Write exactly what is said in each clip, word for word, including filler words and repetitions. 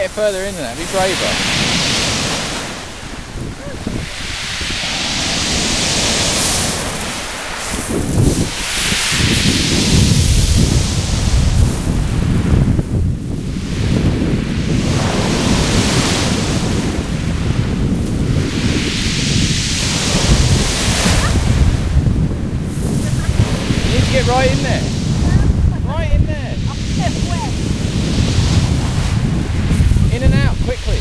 get further in there, be braver. You need to get right in there. Right in there. In and out, quickly.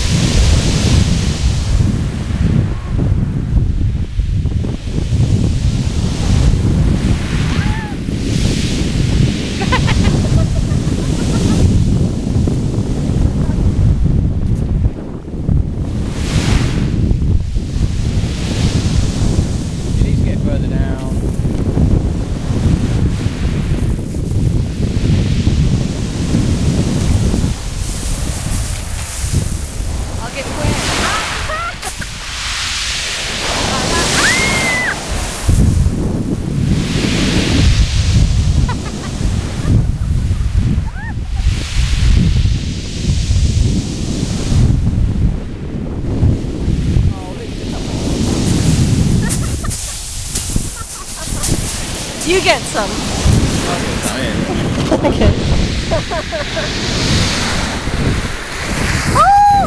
You need to get further down. You get some. I'll get some in. Okay. Oh!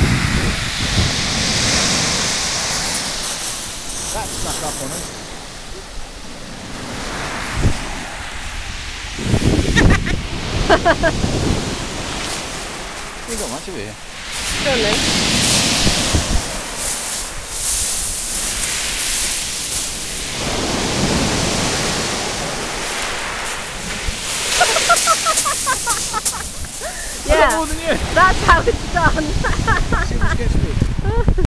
That snuck up on us. We've got much of it here. Don't know. Yeah, more than you. That's how it's done. See what sketch